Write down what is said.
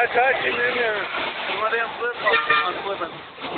touching in there. Let him flip on flipping.